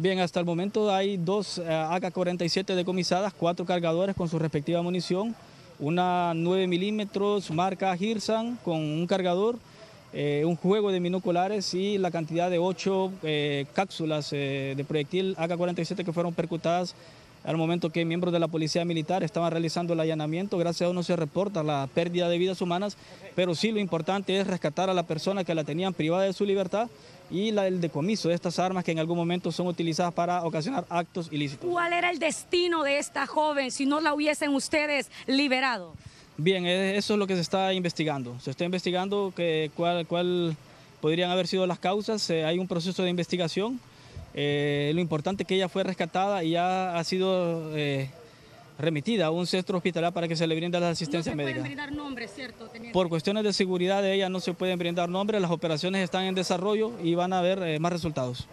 Bien, hasta el momento hay dos AK-47 decomisadas, 4 cargadores con su respectiva munición, una 9 milímetros marca Hirsan con un cargador, un juego de binoculares y la cantidad de 8 cápsulas de proyectil AK-47 que fueron percutadas al momento que miembros de la Policía Militar estaban realizando el allanamiento. Gracias a Dios no se reporta la pérdida de vidas humanas, pero sí lo importante es rescatar a la persona que la tenían privada de su libertad y el decomiso de estas armas que en algún momento son utilizadas para ocasionar actos ilícitos. ¿Cuál era el destino de esta joven si no la hubiesen ustedes liberado? Bien, eso es lo que se está investigando. Se está investigando cuál podrían haber sido las causas. Hay un proceso de investigación. Lo importante es que ella fue rescatada y ya ha sido remitida a un centro hospitalario para que se le brinde la asistencia médica. No se pueden brindar nombres, ¿cierto, teniente? Por cuestiones de seguridad de ella no se pueden brindar nombres, las operaciones están en desarrollo y van a haber más resultados.